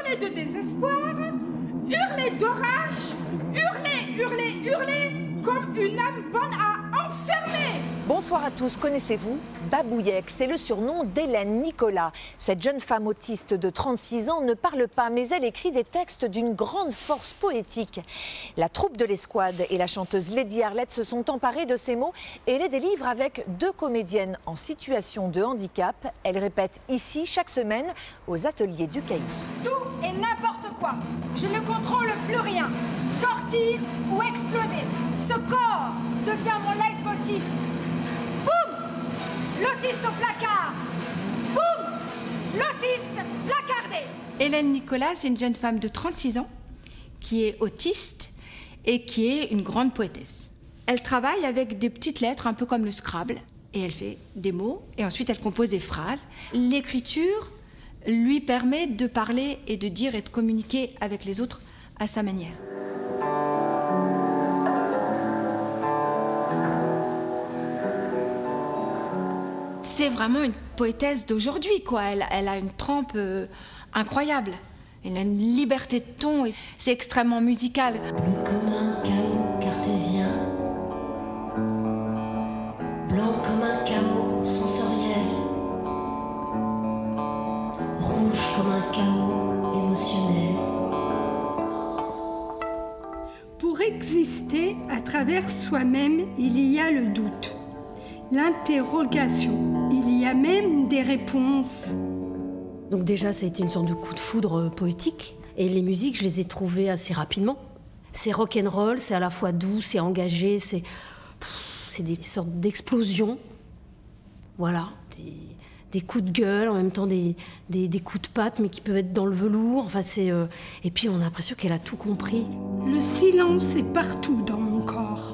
hurler de désespoir, hurler d'orage, hurler comme une âme bonne à enfermer. Bonsoir à tous, connaissez-vous Babouillec? C'est le surnom d'Hélène Nicolas. Cette jeune femme autiste de 36 ans ne parle pas, mais elle écrit des textes d'une grande force poétique. La troupe de l'Escouade et la chanteuse Lady Arlette se sont emparées de ces mots et les délivrent avec 2 comédiennes en situation de handicap. Elles répètent ici chaque semaine aux ateliers du Cailly. Tout et n'importe quoi. Je ne contrôle plus rien. Sortir ou exploser. Ce corps devient mon leitmotiv. Boum! L'autiste au placard. Boum! L'autiste placardé. Hélène Nicolas, c'est une jeune femme de 36 ans qui est autiste et qui est une grande poétesse. Elle travaille avec des petites lettres, un peu comme le Scrabble, et elle fait des mots, et ensuite elle compose des phrases. L'écriture lui permet de parler et de dire et de communiquer avec les autres à sa manière. C'est vraiment une poétesse d'aujourd'hui, quoi. Elle a une trempe incroyable. Elle a une liberté de ton. C'est extrêmement musical. Bleu comme un chaos cartésien, blanc comme un chaos sensoriel, rouge comme un chaos émotionnel. Pour exister à travers soi-même, il y a le doute, l'interrogation. Il y a même des réponses. Donc déjà, ça a été une sorte de coup de foudre poétique. Et les musiques, je les ai trouvées assez rapidement. C'est rock'n'roll, c'est à la fois doux, c'est engagé, c'est des sortes d'explosions. Voilà, des coups de gueule, en même temps des coups de patte, mais qui peuvent être dans le velours. Enfin, et puis on a l'impression qu'elle a tout compris. Le silence est partout dans mon corps.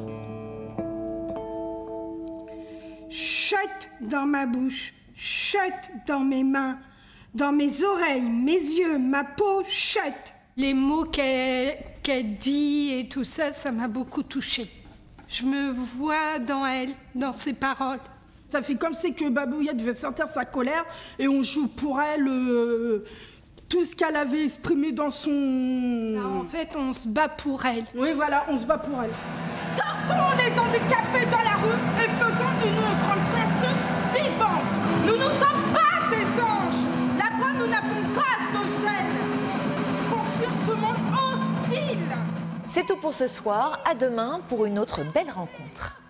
Chut dans ma bouche, chut dans mes mains, dans mes oreilles, mes yeux, ma peau, chut. Les mots qu'elle dit et tout ça, ça m'a beaucoup touchée. Je me vois dans elle, dans ses paroles. Ça fait comme si que Babouillette devait sortir sa colère et on joue pour elle tout ce qu'elle avait exprimé dans son... Là, en fait, on se bat pour elle. Oui, voilà, on se bat pour elle. Sortons les handicapés dans la rue et faisons une grande fête vivante. Nous ne sommes pas des anges. Là-bas, nous n'avons pas de zèle pour fuir ce monde hostile. C'est tout pour ce soir. À demain pour une autre belle rencontre.